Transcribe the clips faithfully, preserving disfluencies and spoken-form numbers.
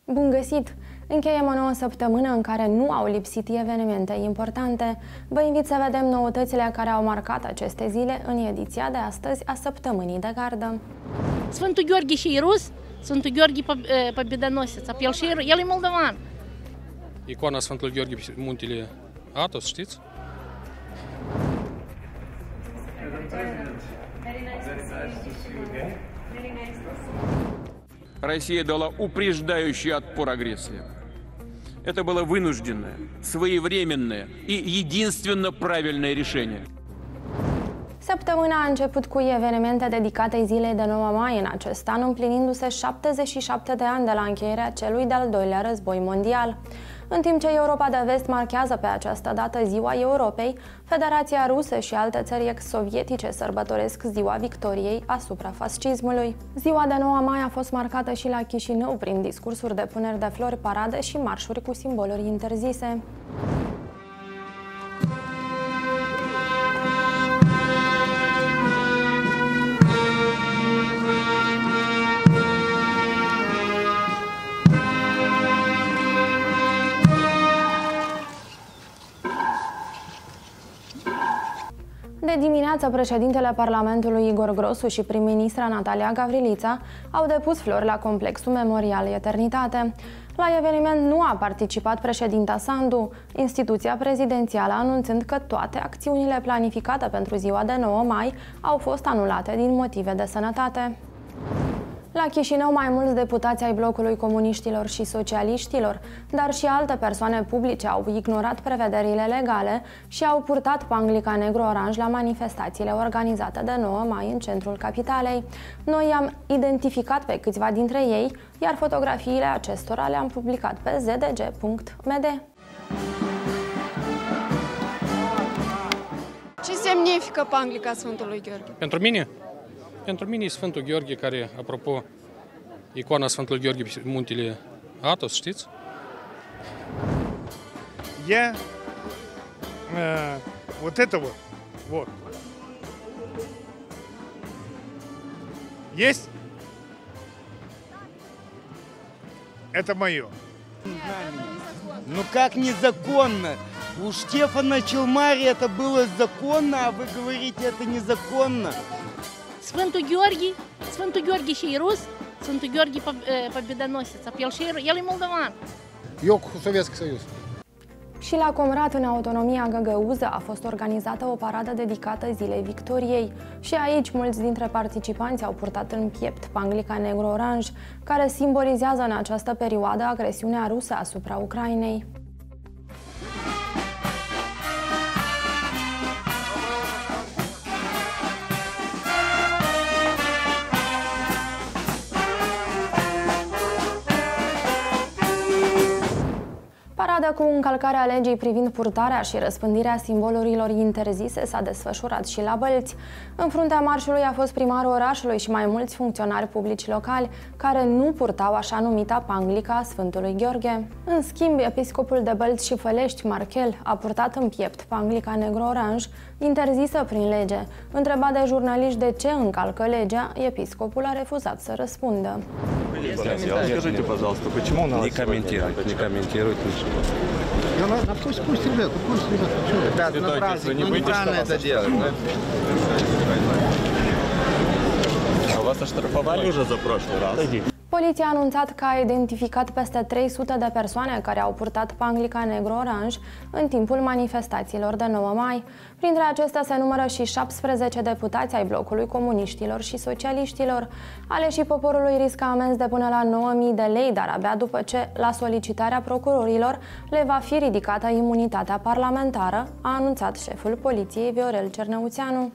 Bun găsit! Încheiem o nouă săptămână în care nu au lipsit evenimente importante. Vă invit să vedem noutățile care au marcat aceste zile în ediția de astăzi a Săptămânii de Gardă. Sfântul Gheorghe și Irus, Sfântul Gheorghe Победоносец, el și el e moldovan. Icoana Sfântului Gheorghe pe muntele Atos, știți? Россия дала упреждающий отпор агрессии. Это было вынужденное, своевременное и единственно правильное решение. Săptămâna a început cu evenimente dedicate zilei de nouă mai în acest an, împlinindu-se șaptezeci și șapte de ani de la încheierea celui de-al doilea război mondial. În timp ce Europa de Vest marchează pe această dată Ziua Europei, Federația Rusă și alte țări ex-sovietice sărbătoresc Ziua Victoriei asupra fascismului. Ziua de nouă mai a fost marcată și la Chișinău prin discursuri de puneri de flori, parade și marșuri cu simboluri interzise. De dimineață, președintele Parlamentului Igor Grosu și prim-ministra Natalia Gavrilița au depus flori la complexul Memorial Eternitate. La eveniment nu a participat președinta Sandu, instituția prezidențială anunțând că toate acțiunile planificate pentru ziua de nouă mai au fost anulate din motive de sănătate. La Chișinău, mai mulți deputați ai blocului comuniștilor și socialiștilor, dar și alte persoane publice au ignorat prevederile legale și au purtat panglica negru-oranj la manifestațiile organizate de nouă mai în centrul capitalei. Noi am identificat pe câțiva dintre ei, iar fotografiile acestora le-am publicat pe z d g punct m d. Ce semnifică panglica Sfântului Gheorghe? Pentru mine? Pentru mine e Sfântul Gheorghe, care, apropo, icoana Sfântului Gheorghe pe muntele Atos, știți? Я э, вот это вот, вот. Есть? Это мое. Ну как незаконно? У Штефана Челмари это было законно, а вы говорите, это незаконно. Sfântul Gheorghe, Sfântul Gheorghe și Irus, Sfântul Gheorghe Победоносец, el și el e moldovan. Eu cu Sovietski Союз. Și la Comrat, în autonomia găgăuză, a fost organizată o paradă dedicată Zilei Victoriei. Și aici mulți dintre participanți au purtat în piept panglica negru-oranj, care simbolizează în această perioadă agresiunea rusă asupra Ucrainei. Parada cu încălcarea legii privind purtarea și răspândirea simbolurilor interzise s-a desfășurat și la Bălți. În fruntea marșului a fost primarul orașului și mai mulți funcționari publici locali care nu purtau așa numita panglica a Sfântului Gheorghe. În schimb, episcopul de Bălți și Fălești, Marchel, a purtat în piept panglica negru-oranj, interzisă prin lege. Întrebat de jurnaliști de ce încalcă legea, episcopul a refuzat să răspundă. Скажите, пожалуйста, почему у нас не комментируйте, не комментируйте ничего. Пусть, пусть ребята, пусть ребята. Ребят, на праздник, ну неправильно это делать. А вас оштрафовали уже за прошлый раз? Poliția a anunțat că a identificat peste trei sute de persoane care au purtat panglica negru-oranj în timpul manifestațiilor de nouă mai. Printre acestea se numără și șaptesprezece deputați ai blocului comuniștilor și socialiștilor. Aleșii poporului riscă amenzi de până la nouă mii de lei, dar abia după ce, la solicitarea procurorilor, le va fi ridicată imunitatea parlamentară, a anunțat șeful poliției Viorel Cernăuțeanu.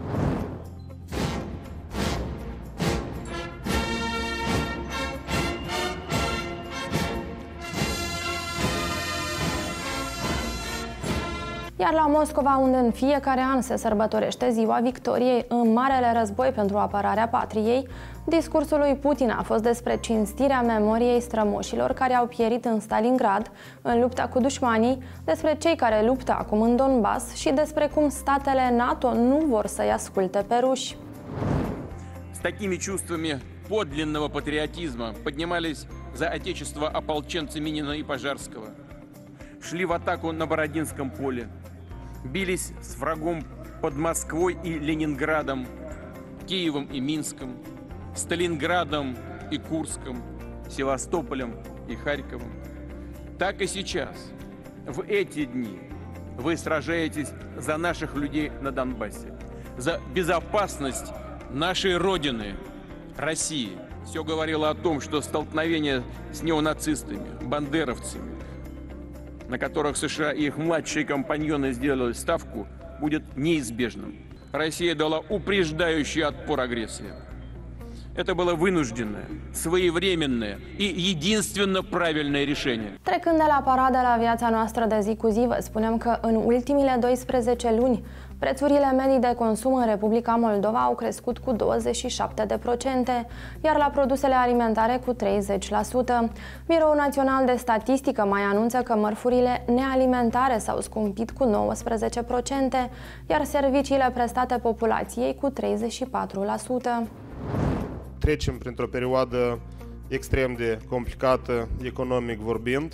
Iar la Moscova, unde în fiecare an se sărbătorește Ziua Victoriei în Marele Război pentru apărarea patriei, discursul lui Putin a fost despre cinstirea memoriei strămoșilor care au pierit în Stalingrad, în lupta cu dușmanii, despre cei care luptă acum în Donbass și despre cum statele NATO nu vor să-i asculte pe ruși. С такими чувствами подлинного патриотизма поднимались за отечество ополченцы Минина и Пожарского, шли в атаку на Бородинском поле, бились с врагом под Москвой и Ленинградом, Киевом и Минском, Сталинградом и Курском, Севастополем и Харьковом. Так и сейчас, в эти дни, вы сражаетесь за наших людей на Донбассе, за безопасность нашей Родины, России. Все говорило о том, что столкновение с неонацистами, бандеровцами, на которых США и их младшие компаньоны сделали ставку, будет неизбежным. Россия дала упреждающий отпор агрессии. Это было вынужденное, своевременное и единственно правильное решение. Trecând de la parada la viața noastră de zi cu zi, vă spunem că în ultimile doisprezece luni, prețurile medii de consum în Republica Moldova au crescut cu douăzeci și șapte de procente, iar la produsele alimentare cu treizeci la sută. Biroul Național de Statistică mai anunță că mărfurile nealimentare s-au scumpit cu nouăsprezece procente, iar serviciile prestate populației cu treizeci și patru la sută. Trecem printr-o perioadă extrem de complicată, economic vorbind.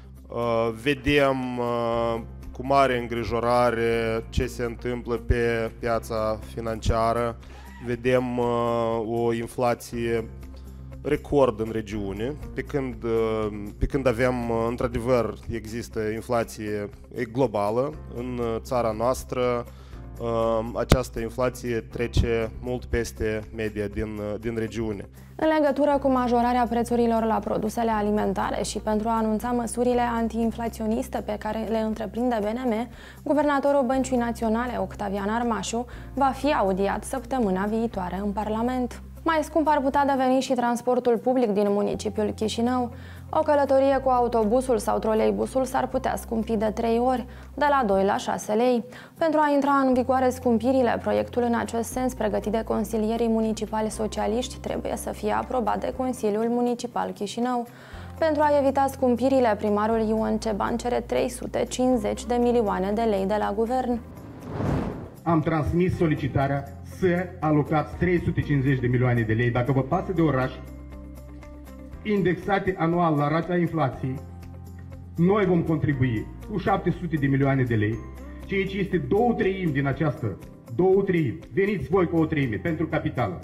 Vedem cu mare îngrijorare ce se întâmplă pe piața financiară. Vedem o inflație record în regiune, pe când, pe când avem, într-adevăr, există inflație globală în țara noastră. Această inflație trece mult peste media din, din regiune. În legătură cu majorarea prețurilor la produsele alimentare și pentru a anunța măsurile antiinflaționiste pe care le întreprinde B N M, guvernatorul Băncii Naționale, Octavian Armașu, va fi audiat săptămâna viitoare în Parlament. Mai scump ar putea deveni și transportul public din municipiul Chișinău. O călătorie cu autobusul sau troleibusul s-ar putea scumpi de trei ori, de la doi la șase lei. Pentru a intra în vigoare scumpirile, proiectul în acest sens pregătit de consilierii municipali socialiști trebuie să fie aprobat de Consiliul Municipal Chișinău. Pentru a evita scumpirile, primarul Ion Ceban cere trei sute cincizeci de milioane de lei de la guvern. Am transmis solicitarea să alocați trei sute cincizeci de milioane de lei, dacă vă pasă de oraș, indexate anual la rata inflației. Noi vom contribui cu șapte sute de milioane de lei, ceea ce este două treimi din această, două treimi. Veniți voi cu o treime pentru capitală.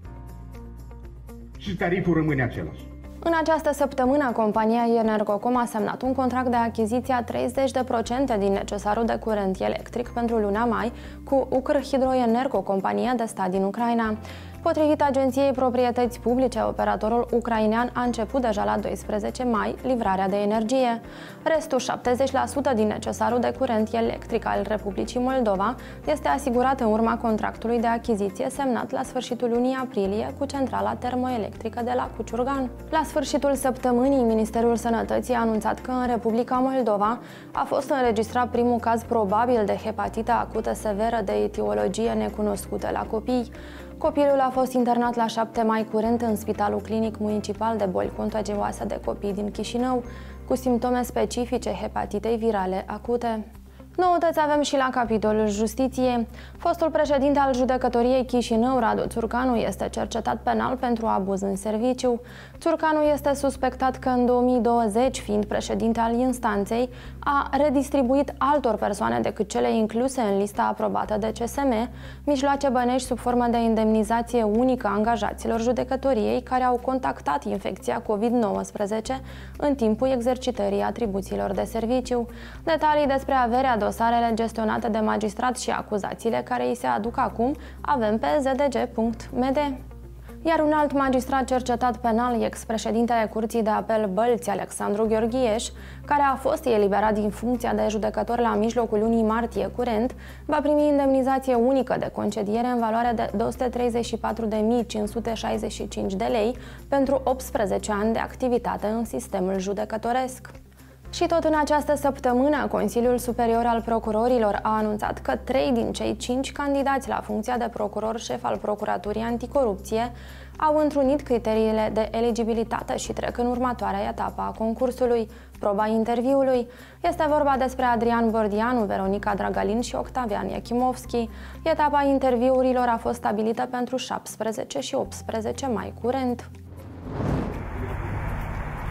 Și tariful rămâne același. În această săptămână, compania Energocom a semnat un contract de achiziție a treizeci de procente din necesarul de curent electric pentru luna mai cu Ukrhidroenergo, compania de stat din Ucraina. Potrivit Agenției Proprietăți Publice, operatorul ucrainean a început deja la doisprezece mai livrarea de energie. Restul, șaptezeci la sută din necesarul de curent electric al Republicii Moldova, este asigurat în urma contractului de achiziție semnat la sfârșitul lunii aprilie cu centrala termoelectrică de la Cuciurgan. La sfârșitul săptămânii, Ministerul Sănătății a anunțat că în Republica Moldova a fost înregistrat primul caz probabil de hepatită acută severă de etiologie necunoscută la copii. Copilul a fost internat la șapte mai curent în Spitalul Clinic Municipal de Boli Contagioase de Copii din Chișinău, cu simptome specifice hepatitei virale acute. Noutăți avem și la capitolul justiție. Fostul președinte al judecătoriei Chișinău, Radu Țurcanu, este cercetat penal pentru abuz în serviciu. Țurcanu este suspectat că în două mii douăzeci, fiind președinte al instanței, a redistribuit altor persoane decât cele incluse în lista aprobată de C S M mijloace bănești sub formă de indemnizație unică a angajaților judecătoriei care au contactat infecția COVID nouăsprezece în timpul exercitării atribuțiilor de serviciu. Detalii despre averea, dosarele gestionate de magistrat și acuzațiile care îi se aduc acum avem pe z d g punct m d. Iar un alt magistrat cercetat penal, ex-președintele Curții de Apel Bălți, Alexandru Gheorghieș, care a fost eliberat din funcția de judecător la mijlocul lunii martie curent, va primi indemnizație unică de concediere în valoare de două sute treizeci și patru de mii cinci sute șaizeci și cinci de lei pentru optsprezece ani de activitate în sistemul judecătoresc. Și tot în această săptămână, Consiliul Superior al Procurorilor a anunțat că trei din cei cinci candidați la funcția de procuror șef al Procuraturii Anticorupție au întrunit criteriile de eligibilitate și trec în următoarea etapă a concursului, proba interviului. Este vorba despre Adrian Bordianu, Veronica Dragalin și Octavian Iachimovski. Etapa interviurilor a fost stabilită pentru șaptesprezece și optsprezece mai curent.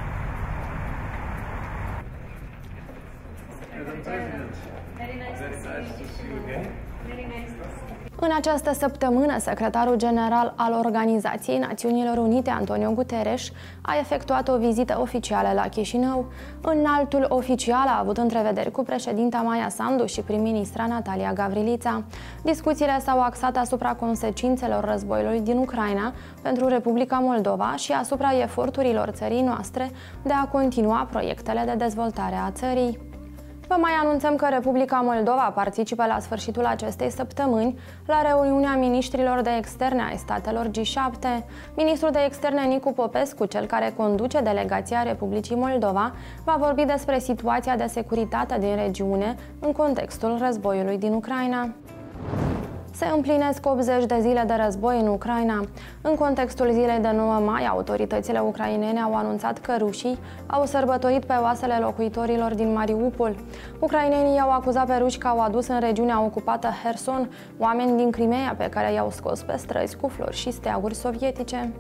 În această săptămână, secretarul general al Organizației Națiunilor Unite, Antonio Guterres, a efectuat o vizită oficială la Chișinău. Înaltul oficial a avut întrevederi cu președinta Maia Sandu și prim-ministra Natalia Gavrilița. Discuțiile s-au axat asupra consecințelor războiului din Ucraina pentru Republica Moldova și asupra eforturilor țării noastre de a continua proiectele de dezvoltare a țării. Vă mai anunțăm că Republica Moldova participă la sfârșitul acestei săptămâni la reuniunea miniștrilor de externe ai statelor G șapte. Ministrul de externe Nicu Popescu, cel care conduce delegația Republicii Moldova, va vorbi despre situația de securitate din regiune în contextul războiului din Ucraina. Se împlinesc optzeci de zile de război în Ucraina. În contextul zilei de nouă mai, autoritățile ucrainene au anunțat că rușii au sărbătorit pe oasele locuitorilor din Mariupol. Ucrainenii i-au acuzat pe ruși că au adus în regiunea ocupată Herson oameni din Crimea pe care i-au scos pe străzi cu flori și steaguri sovietice.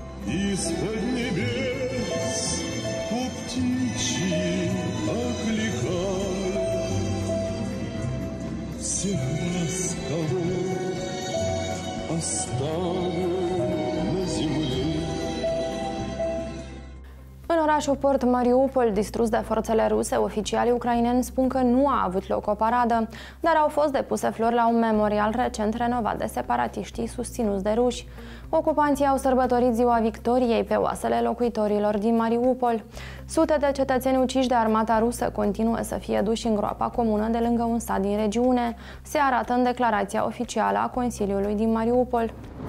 În orașul port Mariupol, distrus de forțele ruse, oficialii ucraineni spun că nu a avut loc o paradă, dar au fost depuse flori la un memorial recent renovat de separatiștii susținuți de ruși. Ocupanții au sărbătorit ziua victoriei pe oasele locuitorilor din Mariupol. Sute de cetățeni uciși de armata rusă continuă să fie duși în groapa comună de lângă un sat din regiune, se arată în declarația oficială a Consiliului din Mariupol.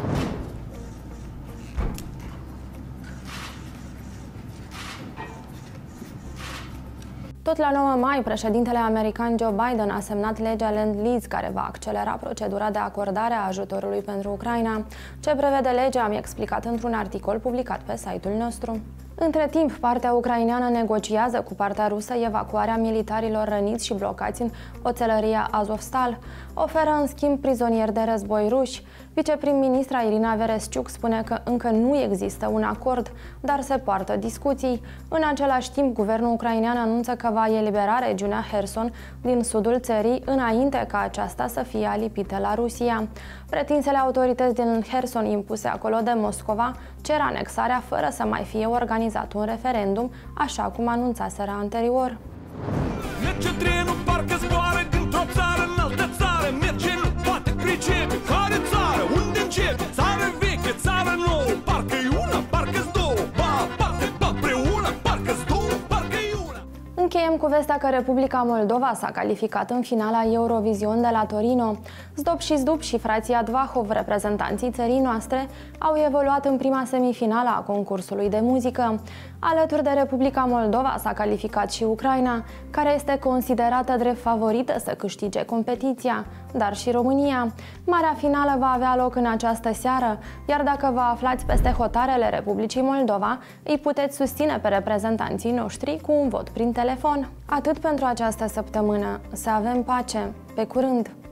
Tot la nouă mai, președintele american Joe Biden a semnat legea Land-Lease, care va accelera procedura de acordare a ajutorului pentru Ucraina. Ce prevede legea am explicat într-un articol publicat pe site-ul nostru. Între timp, partea ucraineană negociază cu partea rusă evacuarea militarilor răniți și blocați în oțelăria Azovstal. Oferă în schimb prizonieri de război ruși. Viceprim-ministra Irina Vereshchuk spune că încă nu există un acord, dar se poartă discuții. În același timp, guvernul ucrainean anunță că va elibera regiunea Herson din sudul țării înainte ca aceasta să fie alipită la Rusia. Pretinsele autorități din Herson impuse acolo de Moscova cer anexarea fără să mai fie organizat un referendum, așa cum anunțaseră anterior. Merge trenul, parcă zboară dintr-o țară în altă țară. Merge, nu poate pricepe. Care țară? Unde începe? Țară veche, țară nouă. Parcă-i una, parcă-s două. Ba aparte, ba împreună. Parcă-s două, parcă-i una. Încheiem cu vestea că Republica Moldova s-a calificat în finala Eurovision de la Torino. Zdop și Zdup și frații Advahov, reprezentanții țării noastre, au evoluat în prima semifinală a concursului de muzică. Alături de Republica Moldova s-a calificat și Ucraina, care este considerată drept favorită să câștige competiția, dar și România. Marea finală va avea loc în această seară, iar dacă vă aflați peste hotarele Republicii Moldova, îi puteți susține pe reprezentanții noștri cu un vot prin telefon. Atât pentru această săptămână. Să avem pace! Pe curând!